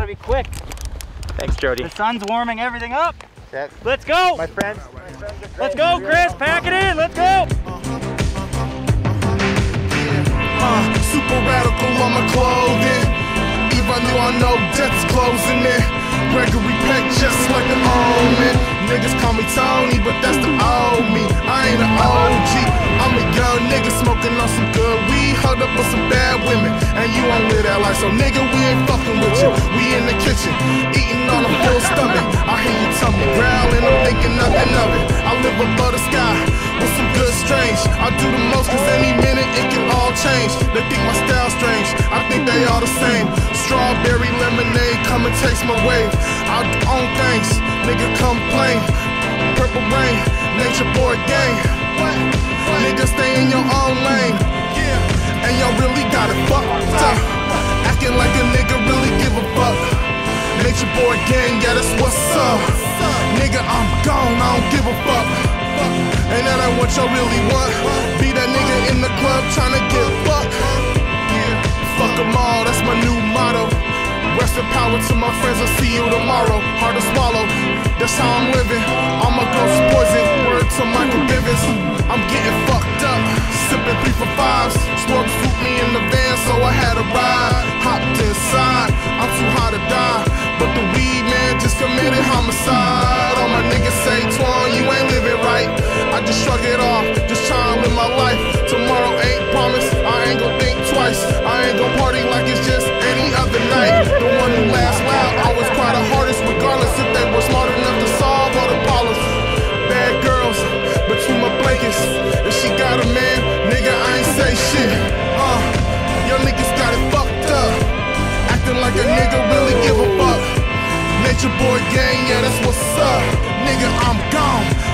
gotta be quick. Thanks, Jody. The sun's warming everything up. Check. Let's go. My friends. Let's go, Chris. Pack it in. Let's go. Super radical on my clothing. Even though I know death's closing in. Gregory Peck just like an omen. Niggas call me Tony, but that's the old me. I ain't an OG. I'm a young nigga smoking on some good weed, hugged up with some bad women. And you won't live that life, so nigga, we ain't fucking with you. We in the kitchen, eating on a full stomach. I hear you tumble growling, I'm thinking nothing of it. I live above the sky with some good strange. I do the most cause any minute it can all change. They think my style strange, I think they all the same. Strawberry lemonade, come and taste my wave. I own things, nigga complain. Purple rain, nature boy gang. Nigga stay in your own lane. And y'all really got it fucked up. Acting like a nigga really give a fuck. Nature boy gang, yeah, that's what's up. Nigga, I'm gone, I don't give a fuck. And that ain't what y'all really want. Be that nigga in the club tryna get fucked. Fuck them all, that's my new motto. Rest in power to my friends, I'll see you tomorrow. Hard to swallow, that's how I'm living. All my girls is poison, word to Michael Bivins. I'm getting fucked up, sipping 3 for 5s. Swerve swooped me in the van, so I had to ride. Hopped inside, I'm too high to die. But the weed man just committed homicide. All my niggas say, Twan, you ain't living right. I just shrug it off, just trying to live my life. Tomorrow ain't promised, I ain't gon' think twice. I ain't gon' party like it's just any other night. The one who laughs loud always cry the hardest, regardless if they were smart enough to solve all the problems. Bad girls between my blankets. If she got a man, nigga, I ain't say shit. Your niggas got it fucked up, acting like a nigga really give a fuck. Nature boy gang, yeah, that's what's up. Nigga, I'm gone.